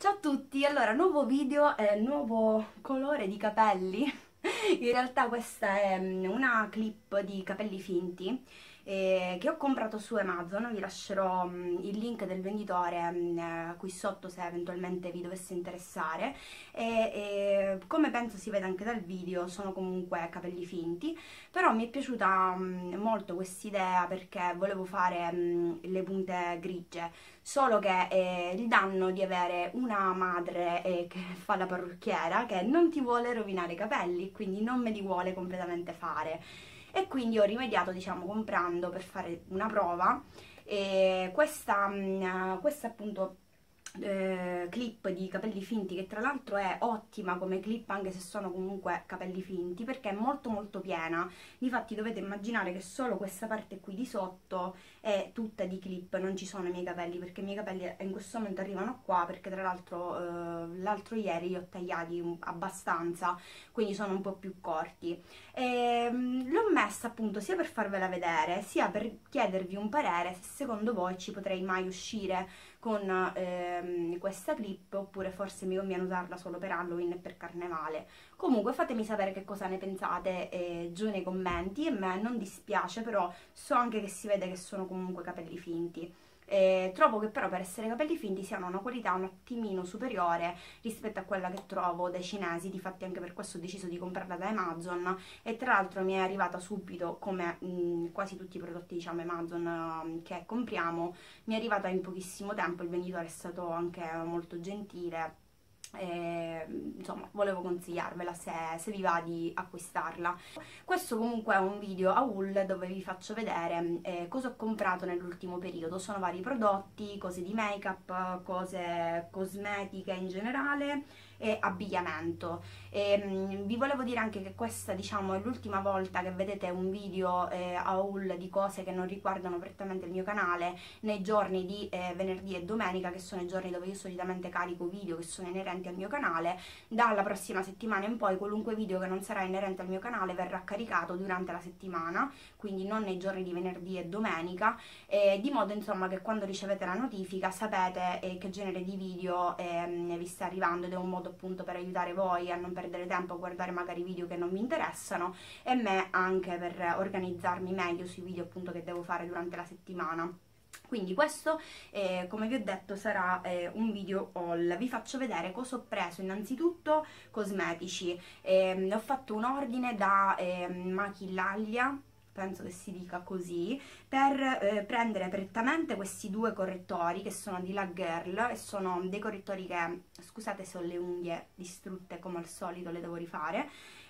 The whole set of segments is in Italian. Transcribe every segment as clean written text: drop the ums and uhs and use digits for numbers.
Ciao a tutti, allora nuovo video e nuovo colore di capelli. In realtà questa è una clip di capelli finti che ho comprato su Amazon. Vi lascerò il link del venditore qui sotto se eventualmente vi dovesse interessare. Come penso si vede anche dal video, sono comunque capelli finti, però mi è piaciuta molto quest'idea perché volevo fare le punte grigie. Solo che il danno di avere una madre che fa la parrucchiera che non ti vuole rovinare i capelli, quindi non me li vuole completamente fare. E quindi ho rimediato, diciamo, comprando per fare una prova. E questa appunto clip di capelli finti, che tra l'altro è ottima come clip anche se sono comunque capelli finti, perché è molto molto piena. Difatti dovete immaginare che solo questa parte qui di sotto è tutta di clip, non ci sono i miei capelli, perché i miei capelli in questo momento arrivano qua, perché tra l'altro l'altro ieri li ho tagliati abbastanza, quindi sono un po' più corti. L'ho messa appunto sia per farvela vedere, sia per chiedervi un parere se secondo voi ci potrei mai uscire con questa clip, oppure forse mi conviene usarla solo per Halloween e per Carnevale. Comunque fatemi sapere che cosa ne pensate giù nei commenti. A me non dispiace, però so anche che si vede che sono comunque capelli finti. Trovo che però per essere capelli finti siano una qualità un attimino superiore rispetto a quella che trovo dai cinesi. Difatti anche per questo ho deciso di comprarla da Amazon, e tra l'altro mi è arrivata subito, come quasi tutti i prodotti, diciamo, Amazon che compriamo. Mi è arrivata in pochissimo tempo, il venditore è stato anche molto gentile. Insomma, volevo consigliarvela se vi va di acquistarla. Questo comunque è un video haul dove vi faccio vedere cosa ho comprato nell'ultimo periodo. Sono vari prodotti, cose di make up, cose cosmetiche in generale e abbigliamento. Vi volevo dire anche che questa, diciamo, è l'ultima volta che vedete un video haul di cose che non riguardano prettamente il mio canale, nei giorni di venerdì e domenica, che sono i giorni dove io solitamente carico video che sono inerenti al mio canale. Dalla prossima settimana in poi qualunque video che non sarà inerente al mio canale verrà caricato durante la settimana, quindi non nei giorni di venerdì e domenica, di modo insomma che quando ricevete la notifica sapete che genere di video vi sta arrivando, ed è un modo appunto per aiutare voi a non perdere tempo a guardare magari video che non vi interessano, e me anche per organizzarmi meglio sui video appunto che devo fare durante la settimana. Quindi questo, come vi ho detto, sarà un video haul. Vi faccio vedere cosa ho preso. Innanzitutto cosmetici. Ho fatto un ordine da Machillalia, penso che si dica così, per prendere prettamente questi due correttori che sono di La Girl, e sono dei correttori che, scusate se ho le unghie distrutte come al solito, le devo rifare.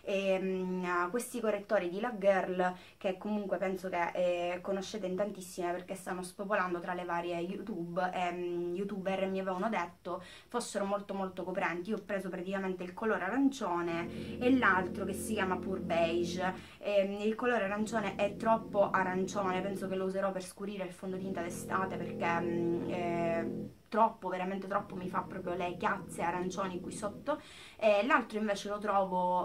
Questi correttori di La Girl, che comunque penso che conoscete in tantissime perché stanno spopolando tra le varie youtuber, mi avevano detto fossero molto molto coprenti. Io ho preso praticamente il colore arancione e l'altro che si chiama Pure Beige. Il colore arancione è troppo arancione, penso che lo userò per scurire il fondotinta d'estate, perché troppo, veramente troppo, mi fa proprio le chiazze arancioni qui sotto. L'altro invece lo trovo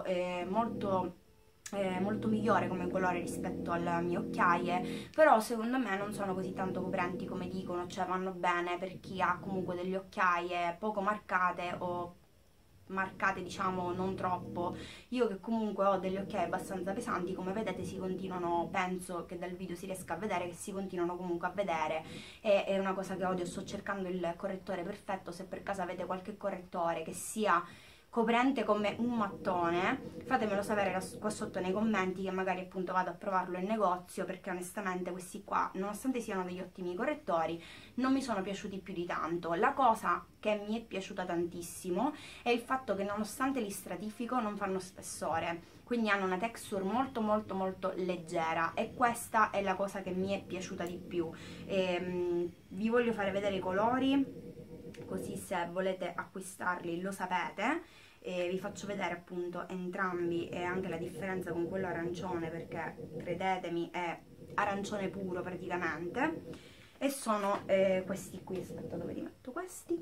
molto migliore come colore rispetto alle mie occhiaie, però secondo me non sono così tanto coprenti come dicono, cioè vanno bene per chi ha comunque delle occhiaie poco marcate, o marcate diciamo non troppo. Io che comunque ho delle occhiaie abbastanza pesanti, come vedete si continuano, penso che dal video si riesca a vedere che si continuano comunque a vedere, e è una cosa che odio. Sto cercando il correttore perfetto. Se per caso avete qualche correttore che sia coprente come un mattone, fatemelo sapere qua sotto nei commenti, che magari appunto vado a provarlo in negozio, perché onestamente questi qua, nonostante siano degli ottimi correttori, non mi sono piaciuti più di tanto. La cosa che mi è piaciuta tantissimo è il fatto che nonostante li stratifico non fanno spessore, quindi hanno una texture molto molto molto leggera, e questa è la cosa che mi è piaciuta di più. Vi voglio fare vedere i colori, così se volete acquistarli lo sapete. Vi faccio vedere appunto entrambi e anche la differenza con quello arancione, perché credetemi è arancione puro praticamente. E sono questi qui, aspetta, dove li metto questi?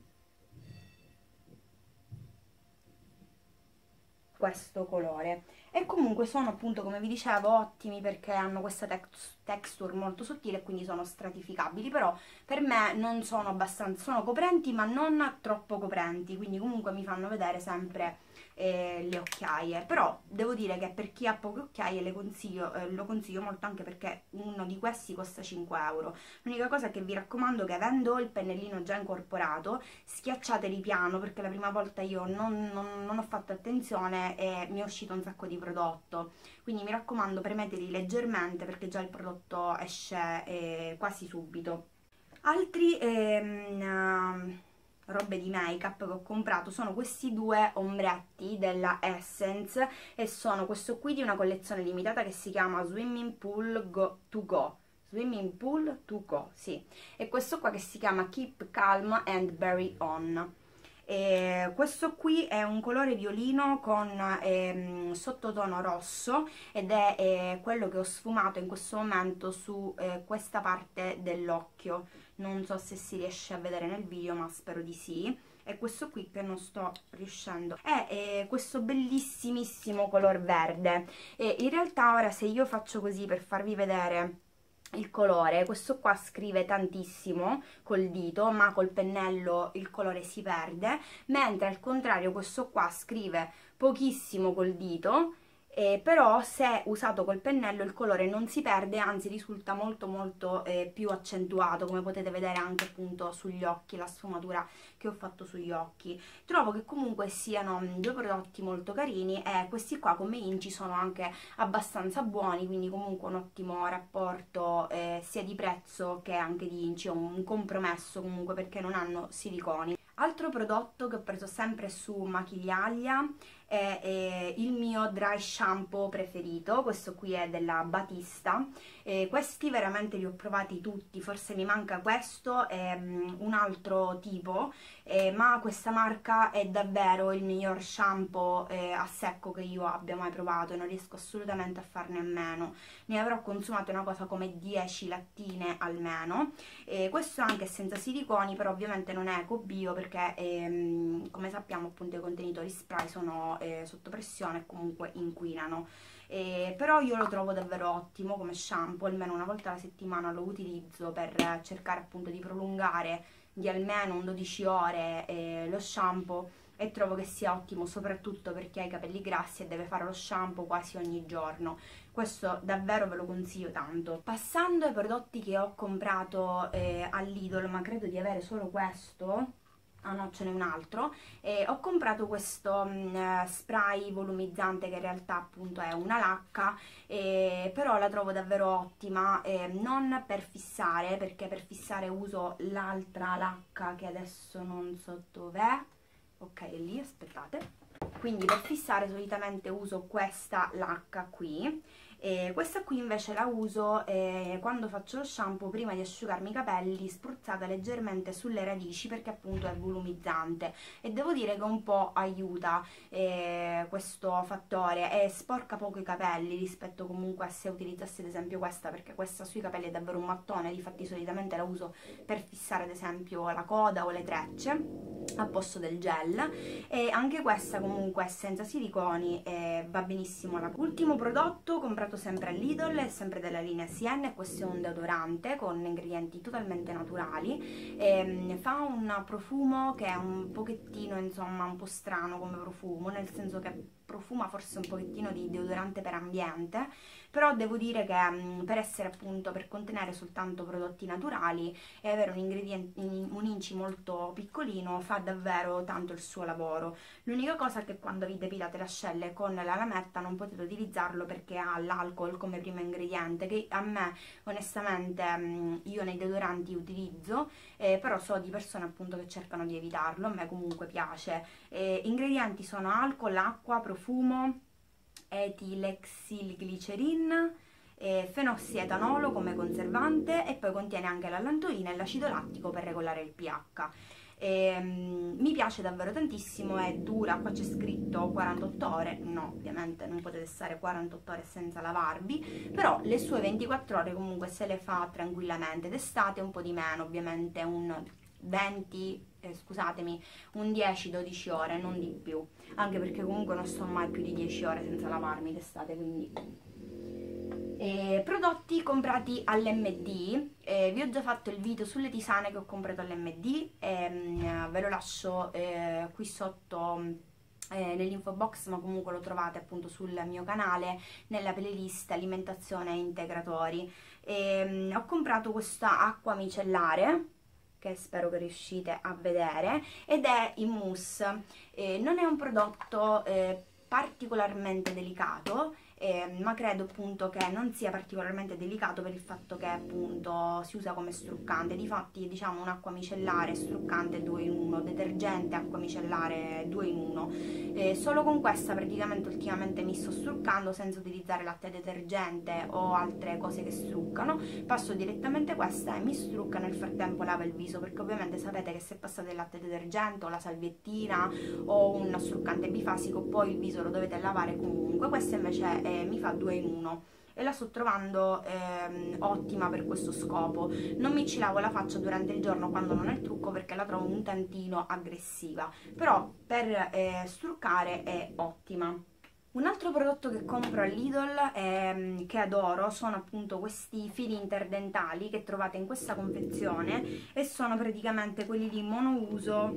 Questo colore. e comunque sono appunto, come vi dicevo, ottimi perché hanno questa texture molto sottile e quindi sono stratificabili, però per me non sono abbastanza, sono coprenti ma non troppo coprenti, quindi comunque mi fanno vedere sempre le occhiaie. Però devo dire che per chi ha poche occhiaie lo consiglio molto, anche perché uno di questi costa 5 euro. L'unica cosa che vi raccomando è che, avendo il pennellino già incorporato, schiacciateli piano, perché la prima volta io non ho fatto attenzione e mi è uscito un sacco di prodotto, quindi mi raccomando premeteli leggermente perché già il prodotto esce quasi subito. Altri robe di make up che ho comprato sono questi due ombretti della Essence, e sono questo qui di una collezione limitata che si chiama Swimming Pool to Go. Swimming Pool to Go, sì, e questo qua che si chiama Keep Calm and Berry On. Questo qui è un colore violino con sottotono rosso, ed è quello che ho sfumato in questo momento su questa parte dell'occhio. Non so se si riesce a vedere nel video, ma spero di sì. E questo qui che non sto riuscendo è questo bellissimissimo color verde. E in realtà ora, se io faccio così per farvi vedere il colore, questo qua scrive tantissimo col dito, ma col pennello il colore si perde, mentre al contrario questo qua scrive pochissimo col dito, però se usato col pennello il colore non si perde, anzi risulta molto più accentuato, come potete vedere anche appunto sugli occhi, la sfumatura che ho fatto sugli occhi. Trovo che comunque siano due prodotti molto carini, e questi qua come inci sono anche abbastanza buoni, quindi comunque un ottimo rapporto sia di prezzo che anche di inci, un compromesso comunque perché non hanno siliconi. Altro prodotto che ho preso sempre su Maquiglia è il mio dry shampoo preferito. Questo qui è della Batista. Questi veramente li ho provati tutti, forse mi manca questo e un altro tipo, ma questa marca è davvero il miglior shampoo a secco che io abbia mai provato, e non riesco assolutamente a farne a meno. Ne avrò consumato una cosa come 10 lattine almeno. Questo anche senza siliconi, però ovviamente non è eco bio, perché come sappiamo appunto i contenitori spray sono sotto pressione e comunque inquinano. Però io lo trovo davvero ottimo come shampoo, almeno una volta alla settimana lo utilizzo per cercare appunto di prolungare di almeno un 12 ore lo shampoo, e trovo che sia ottimo soprattutto per chi ha i capelli grassi e deve fare lo shampoo quasi ogni giorno. Questo davvero ve lo consiglio tanto. Passando ai prodotti che ho comprato all'Idol, ma credo di avere solo questo. Ah no, ce n'è un altro. Ho comprato questo spray volumizzante, che in realtà appunto è una lacca, però la trovo davvero ottima, non per fissare, perché per fissare uso l'altra lacca che adesso non so dov'è. Ok, è lì, aspettate. Quindi per fissare solitamente uso questa lacca qui. Questa qui invece la uso quando faccio lo shampoo, prima di asciugarmi i capelli, spruzzata leggermente sulle radici, perché appunto è volumizzante, e devo dire che un po' aiuta questo fattore, e sporca poco i capelli rispetto comunque a se utilizzassi ad esempio questa, perché questa sui capelli è davvero un mattone. Difatti solitamente la uso per fissare ad esempio la coda o le trecce al posto del gel, e anche questa comunque è senza siliconi e va benissimo. L'ultimo prodotto comprato sempre all'Idol è sempre della linea Sienne. Questo è un deodorante con ingredienti totalmente naturali, fa un profumo che è un pochettino, insomma, un po' strano come profumo, nel senso che profuma forse un pochettino di deodorante per ambiente, però devo dire che per essere appunto, per contenere soltanto prodotti naturali e avere un inci molto piccolino, fa davvero tanto il suo lavoro. L'unica cosa è che quando vi depilate le ascelle con la lametta non potete utilizzarlo, perché ha l'alcol come primo ingrediente, che a me onestamente io nei deodoranti utilizzo, però so di persone appunto che cercano di evitarlo. A me comunque piace. Ingredienti sono alcol, acqua, profumo, etilexilglicerin, fenossietanolo come conservante, e poi contiene anche l'allantoina e l'acido lattico per regolare il pH. Mi piace davvero tantissimo, è dura, qua c'è scritto 48 ore, no, ovviamente non potete stare 48 ore senza lavarvi, però le sue 24 ore comunque se le fa tranquillamente. D'estate un po' di meno, ovviamente 20, scusatemi, un 10-12 ore, non di più, anche perché comunque non sto mai più di 10 ore senza lavarmi d'estate, quindi... prodotti comprati all'MD, vi ho già fatto il video sulle tisane che ho comprato all'MD, ve lo lascio qui sotto nell'info box, ma comunque lo trovate appunto sul mio canale nella playlist alimentazione e integratori. Ho comprato questa acqua micellare che spero che riuscite a vedere, ed è in mousse. Non è un prodotto particolarmente delicato, ma credo appunto che non sia particolarmente delicato per il fatto che appunto si usa come struccante. Difatti diciamo un'acqua micellare struccante 2 in 1, detergente acqua micellare 2 in 1. Solo con questa praticamente ultimamente mi sto struccando senza utilizzare latte detergente o altre cose che struccano. Passo direttamente questa e mi strucca, nel frattempo lava il viso, perché ovviamente sapete che se passate il latte detergente o la salviettina o un struccante bifasico poi il viso lo dovete lavare comunque. Questa invece mi fa 2 in 1 e la sto trovando ottima per questo scopo. Non mi ci lavo la faccia durante il giorno quando non è il trucco, perché la trovo un tantino aggressiva, però per struccare è ottima. Un altro prodotto che compro all'Idol, che adoro, sono appunto questi fili interdentali che trovate in questa confezione, e sono praticamente quelli di monouso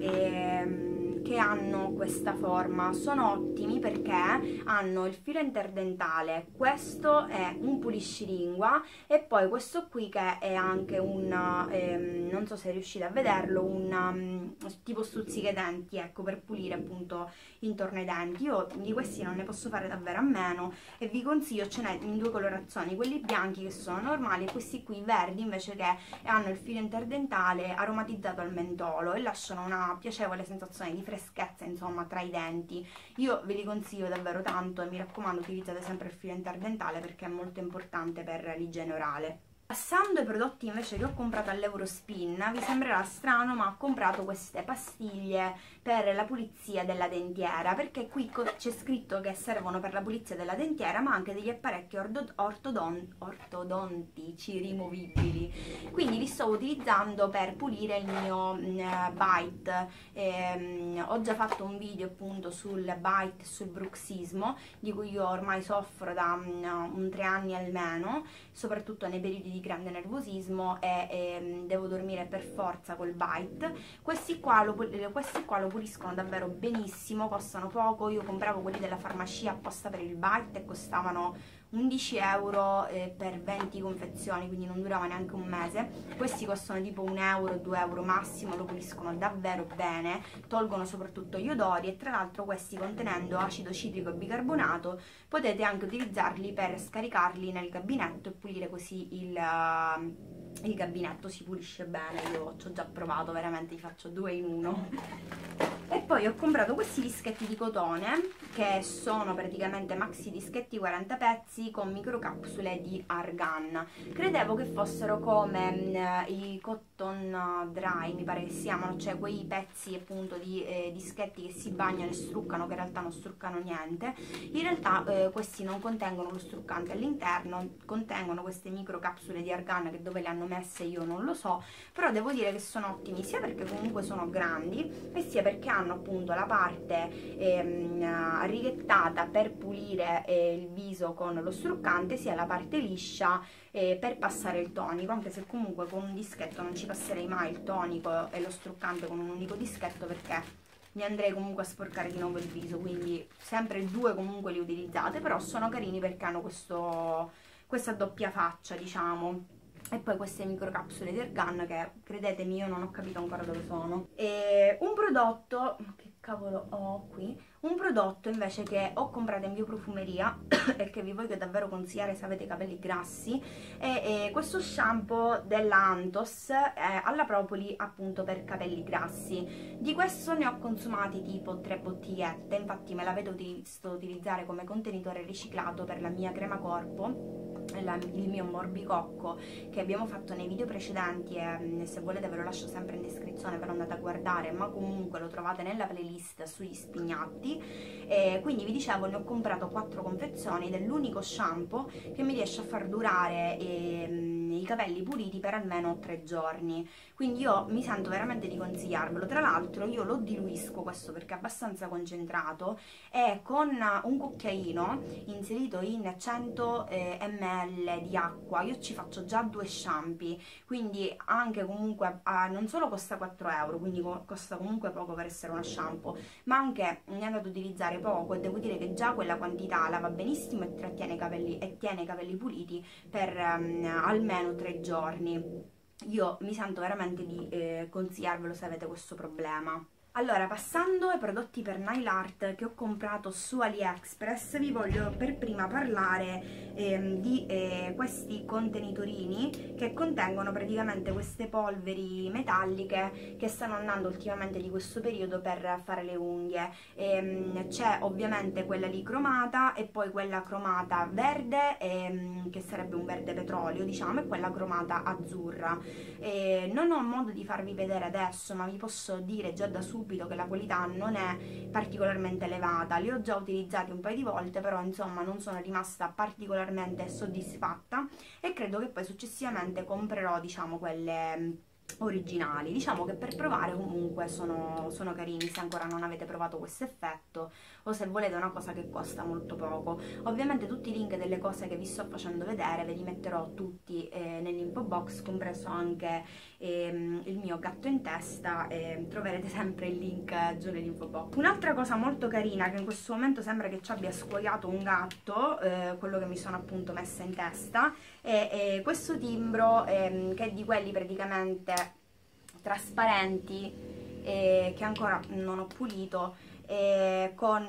che hanno questa forma. Sono ottimi perché hanno il filo interdentale, questo è un puliscilingua, e poi questo qui che è anche un, non so se riuscite a vederlo, un tipo stuzzicadenti, ecco, per pulire appunto intorno ai denti. Io di questi non ne posso fare davvero a meno e vi consiglio, ce n'è in 2 colorazioni, quelli bianchi che sono normali e questi qui verdi invece, che hanno il filo interdentale aromatizzato al mentolo e lasciano una piacevole sensazione di freschezza insomma tra i denti. Io ve li consiglio davvero tanto e mi raccomando, utilizzate sempre il filo interdentale perché è molto importante per l'igiene orale. Passando ai prodotti invece che ho comprato all'Eurospin, vi sembrerà strano ma ho comprato queste pastiglie per la pulizia della dentiera, perché qui c'è scritto che servono per la pulizia della dentiera, ma anche degli apparecchi ortodontici rimovibili. Quindi li sto utilizzando per pulire il mio bite. Ho già fatto un video appunto sul bite e sul bruxismo, di cui io ormai soffro da un 3 anni almeno, soprattutto nei periodi di grande nervosismo, e devo dormire per forza col bite. Questi qua lo puliscono davvero benissimo, costano poco. Io compravo quelli della farmacia apposta per il bite e costavano 11 euro per 20 confezioni, quindi non durava neanche un mese. Questi costano tipo 1 euro, 2 euro massimo, lo puliscono davvero bene, tolgono soprattutto gli odori, e tra l'altro questi, contenendo acido citrico e bicarbonato, potete anche utilizzarli per scaricarli nel gabinetto e pulire così il gabinetto. Si pulisce bene, io ci ho già provato, veramente vi faccio 2 in 1. E poi ho comprato questi dischetti di cotone, che sono praticamente maxi dischetti 40 pezzi con microcapsule di argan. Credevo che fossero come i cotton dry, mi pare che si chiamano, cioè quei pezzi appunto di dischetti che si bagnano e struccano, che in realtà non struccano niente. In realtà questi non contengono lo struccante all'interno, contengono queste microcapsule di argan, che dove le hanno messe io non lo so, però devo dire che sono ottimi, sia perché comunque sono grandi e sia perché hanno appunto la parte righettata per pulire il viso con lo struccante, sia la parte liscia per passare il tonico, anche se comunque con un dischetto non ci passerei mai il tonico e lo struccante con un unico dischetto, perché mi andrei comunque a sporcare di nuovo il viso, quindi sempre 2 comunque li utilizzate, però sono carini perché hanno questa doppia faccia, diciamo. E poi queste microcapsule di argan che, credetemi, io non ho capito ancora dove sono. E un prodotto, che cavolo ho qui? Un prodotto invece che ho comprato in bioprofumeria e che vi voglio davvero consigliare se avete i capelli grassi, è questo shampoo della Anthos alla propoli, appunto per capelli grassi. Di questo ne ho consumati tipo 3 bottigliette, infatti me l'avete visto utilizzare come contenitore riciclato per la mia crema corpo, il mio morbicocco, che abbiamo fatto nei video precedenti, e se volete ve lo lascio sempre in descrizione, ve lo andate a guardare, ma comunque lo trovate nella playlist sugli spignatti. Quindi vi dicevo, ne ho comprato 4 confezioni ed è l'unico shampoo che mi riesce a far durare i capelli puliti per almeno 3 giorni, quindi io mi sento veramente di consigliarvelo. Tra l'altro io lo diluisco questo perché è abbastanza concentrato, e con un cucchiaino inserito in 100 ml di acqua io ci faccio già 2 shampoo, quindi anche comunque non solo costa 4 euro, quindi costa comunque poco per essere una shampoo, ma anche ne andate ad utilizzare poco, e devo dire che già quella quantità lava benissimo e trattiene i capelli, e tiene i capelli puliti per almeno 3 giorni. Io mi sento veramente di consigliarvelo se avete questo problema. Allora, passando ai prodotti per nail art che ho comprato su AliExpress, vi voglio per prima parlare di questi contenitorini che contengono praticamente queste polveri metalliche che stanno andando ultimamente di questo periodo per fare le unghie. C'è ovviamente quella lì cromata, e poi quella cromata verde, che sarebbe un verde petrolio, diciamo, e quella cromata azzurra. Non ho modo di farvi vedere adesso, ma vi posso dire già da subito che la qualità non è particolarmente elevata. Li ho già utilizzati un paio di volte, però insomma non sono rimasta particolarmente soddisfatta, e credo che poi successivamente comprerò, diciamo, quelle originali. Diciamo che per provare comunque sono carini, se ancora non avete provato questo effetto, o se volete una cosa che costa molto poco. Ovviamente tutti i link delle cose che vi sto facendo vedere ve li metterò tutti nell'info box, compreso anche il mio gatto in testa, troverete sempre il link giù nell'info box. Un'altra cosa molto carina, che in questo momento sembra che ci abbia scuoiato un gatto, quello che mi sono appunto messa in testa, è questo timbro, che è di quelli praticamente trasparenti, che ancora non ho pulito, con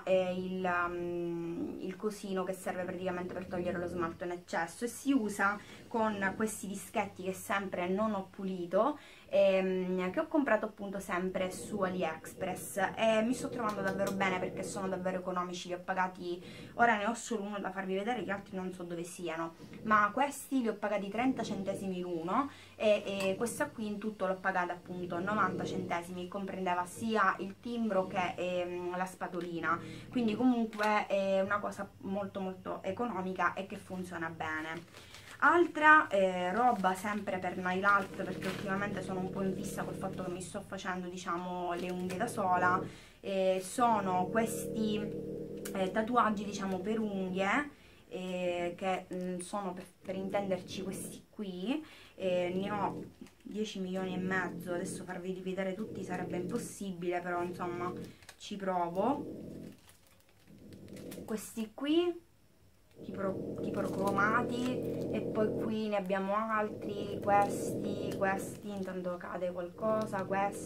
il cosino che serve praticamente per togliere lo smalto in eccesso, e si usa con questi dischetti che sempre non ho pulito, che ho comprato appunto sempre su AliExpress, e mi sto trovando davvero bene perché sono davvero economici. Li ho pagati, ora ne ho solo uno da farvi vedere, gli altri non so dove siano, ma questi li ho pagati 30 centesimi l'uno, e questa qui in tutto l'ho pagata appunto 90 centesimi, comprendeva sia il timbro che la spatolina, quindi comunque è una cosa molto molto economica e che funziona bene. Altra roba sempre per nail art, perché ultimamente sono un po' in fissa col fatto che mi sto facendo, diciamo, le unghie da sola, sono questi tatuaggi, diciamo, per unghie, che sono per intenderci questi qui. Ne ho 10 milioni e mezzo, adesso farvi rivedere tutti sarebbe impossibile, però insomma ci provo. Questi qui tipo cromati, e poi qui ne abbiamo altri, questi, intanto cade qualcosa,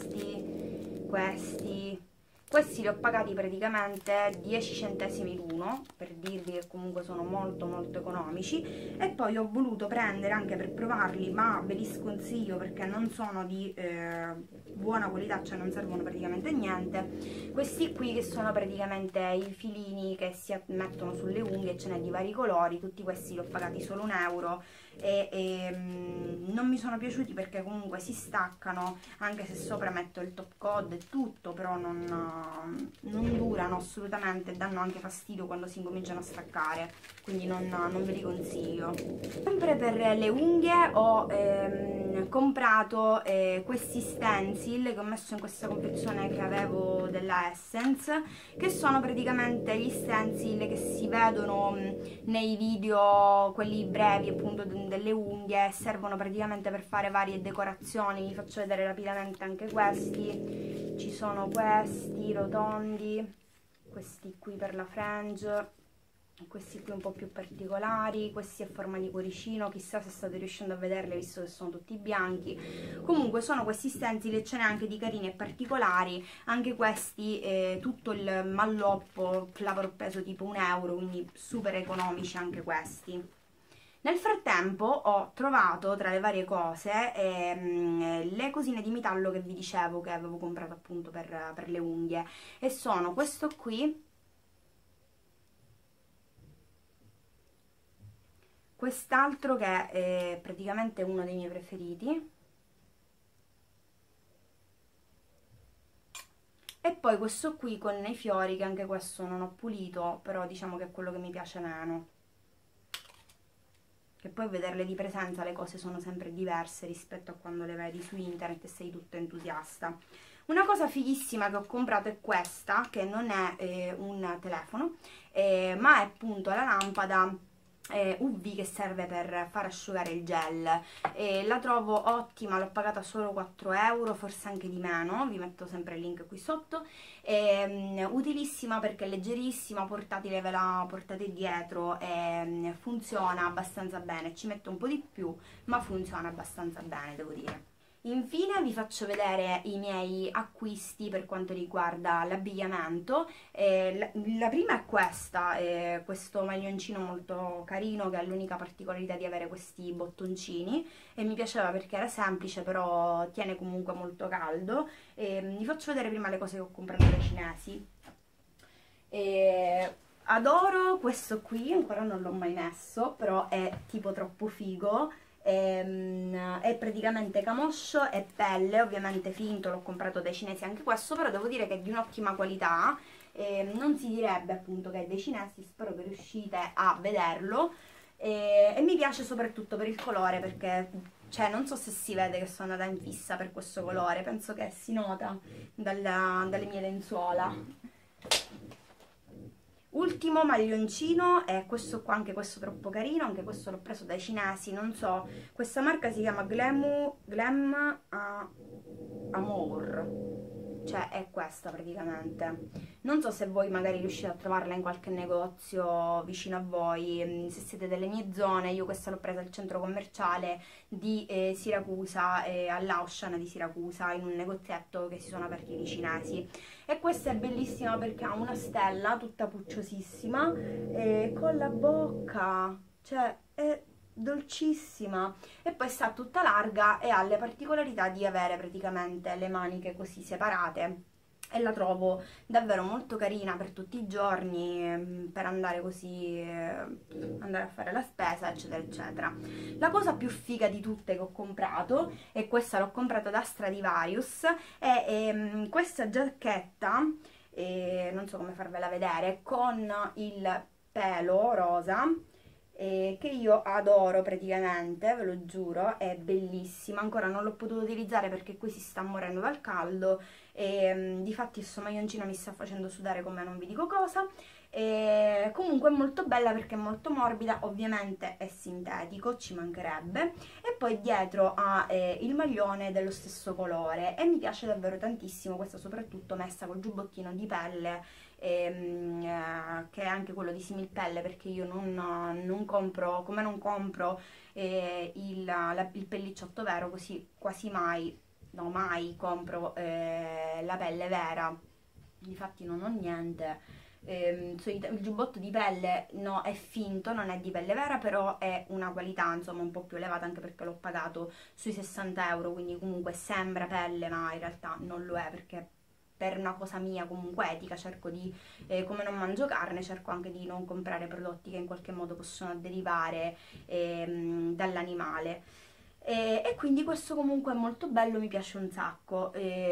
questi li ho pagati praticamente 10 centesimi l'uno, per dirvi che comunque sono molto molto economici. E poi ho voluto prendere anche per provarli, ma ve li sconsiglio perché non sono di buona qualità, cioè non servono praticamente a niente, questi qui, che sono praticamente i filini che si mettono sulle unghie, ce n'è di vari colori. Tutti questi li ho pagati solo 1 euro, e non mi sono piaciuti perché comunque si staccano, anche se sopra metto il top coat e tutto, però non durano assolutamente, danno anche fastidio quando si incominciano a staccare, quindi non ve li consiglio. Sempre per le unghie ho comprato questi stencil che ho messo in questa confezione che avevo della Essence, che sono praticamente gli stencil che si vedono nei video, quelli brevi appunto delle unghie, servono praticamente per fare varie decorazioni. Vi faccio vedere rapidamente anche questi. Ci sono questi rotondi, questi qui per la fringe, questi qui un po' più particolari, questi a forma di cuoricino, chissà se state riuscendo a vederli visto che sono tutti bianchi. Comunque sono questi stencil, e ce n'è anche di carini e particolari, anche questi tutto il malloppo l'avrò preso tipo 1 euro, quindi super economici anche questi. Nel frattempo ho trovato tra le varie cose le cosine di metallo che vi dicevo che avevo comprato appunto per le unghie, e sono questo qui, quest'altro che è praticamente uno dei miei preferiti, e poi questo qui con i fiori, che anche questo non ho pulito, però diciamo che è quello che mi piace meno, che poi a vederle di presenza le cose sono sempre diverse rispetto a quando le vedi su internet e sei tutta entusiasta. Una cosa fighissima che ho comprato è questa, che non è un telefono, ma è appunto la lampada UV che serve per far asciugare il gel. La trovo ottima, l'ho pagata solo 4 euro, forse anche di meno, vi metto sempre il link qui sotto. Utilissima perché è leggerissima, portatile, ve la portate dietro e funziona abbastanza bene, ci metto un po' di più ma funziona abbastanza bene, devo dire. Infine vi faccio vedere i miei acquisti per quanto riguarda l'abbigliamento. La prima è questa, questo maglioncino molto carino che ha l'unica particolarità di avere questi bottoncini e mi piaceva perché era semplice però tiene comunque molto caldo. Vi faccio vedere prima le cose che ho comprato dai cinesi. Adoro questo qui, ancora non l'ho mai messo, però è tipo troppo figo. È praticamente camoscio e pelle, ovviamente finto, l'ho comprato dai cinesi anche questo, però devo dire che è di un'ottima qualità, non si direbbe appunto che è dei cinesi, spero che riuscite a vederlo, e mi piace soprattutto per il colore perché, cioè, non so se si vede che sono andata in fissa per questo colore, penso che si nota dalle mie lenzuola. Ultimo maglioncino è questo qua, anche questo troppo carino, anche questo l'ho preso dai cinesi, non so, questa marca si chiama Glam Amour, cioè è questa praticamente. Non so se voi magari riuscite a trovarla in qualche negozio vicino a voi, se siete delle mie zone. Io questa l'ho presa al centro commerciale di Siracusa, all'Auchan di Siracusa, in un negozietto che si sono aperti di cinesi. E questa è bellissima perché ha una stella tutta pucciosissima con la bocca, cioè è dolcissima, e poi sta tutta larga e ha le particolarità di avere praticamente le maniche così separate e la trovo davvero molto carina per tutti i giorni, per andare così, andare a fare la spesa, eccetera eccetera. La cosa più figa di tutte che ho comprato, e questa l'ho comprata da Stradivarius, è questa giacchetta, non so come farvela vedere, con il pelo rosa, che io adoro praticamente, ve lo giuro, è bellissima. Ancora non l'ho potuto utilizzare perché qui si sta morendo dal caldo e difatti questo maglioncino mi sta facendo sudare come non vi dico cosa. Comunque è molto bella perché è molto morbida, ovviamente è sintetico, ci mancherebbe, e poi dietro ha il maglione dello stesso colore e mi piace davvero tantissimo questa, soprattutto messa col giubbottino di pelle, che è anche quello di similpelle, perché io non compro, come non compro il pellicciotto vero, così quasi mai, no mai compro la pelle vera, difatti non ho niente. Il giubbotto di pelle no, è finto, non è di pelle vera, però è una qualità insomma un po' più elevata, anche perché l'ho pagato sui 60 euro, quindi comunque sembra pelle ma in realtà non lo è, perché per una cosa mia comunque etica cerco di, come non mangio carne, cerco anche di non comprare prodotti che in qualche modo possono derivare dall'animale. E quindi questo comunque è molto bello, mi piace un sacco.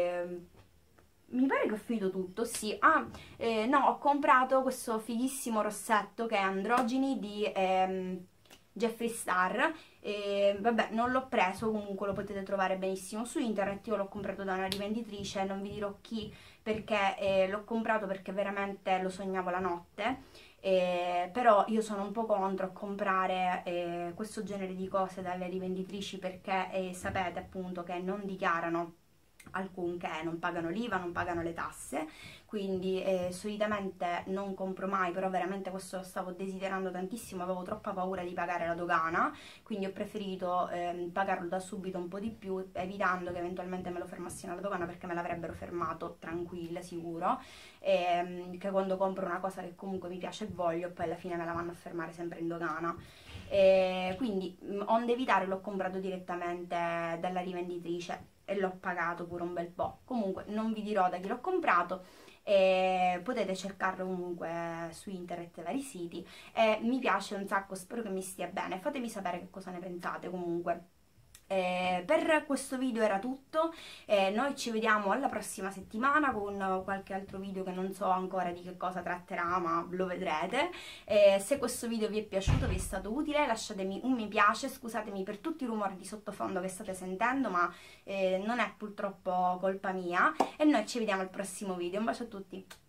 Mi pare che ho finito tutto, sì. No, ho comprato questo fighissimo rossetto che è Androgini di Jeffree Star. Vabbè, non l'ho preso, comunque lo potete trovare benissimo su internet. Io l'ho comprato da una rivenditrice, non vi dirò chi, perché l'ho comprato perché veramente lo sognavo la notte. Però io sono un po' contro a comprare questo genere di cose dalle rivenditrici perché sapete appunto che non dichiarano alcunché, non pagano l'IVA, non pagano le tasse, quindi solitamente non compro mai, però veramente questo lo stavo desiderando tantissimo, avevo troppa paura di pagare la dogana, quindi ho preferito pagarlo da subito un po' di più, evitando che eventualmente me lo fermassero alla dogana, perché me l'avrebbero fermato tranquilla, sicuro, che quando compro una cosa che comunque mi piace e voglio, poi alla fine me la vanno a fermare sempre in dogana. Quindi onde evitare l'ho comprato direttamente dalla rivenditrice e l'ho pagato pure un bel po'. Comunque non vi dirò da chi l'ho comprato, potete cercarlo comunque su internet e vari siti, mi piace un sacco, spero che mi stia bene, fatemi sapere che cosa ne pensate comunque. Per questo video era tutto, noi ci vediamo alla prossima settimana con qualche altro video che non so ancora di che cosa tratterà, ma lo vedrete. Se questo video vi è piaciuto, vi è stato utile, lasciatemi un mi piace, scusatemi per tutti i rumori di sottofondo che state sentendo, ma non è purtroppo colpa mia, e noi ci vediamo al prossimo video. Un bacio a tutti!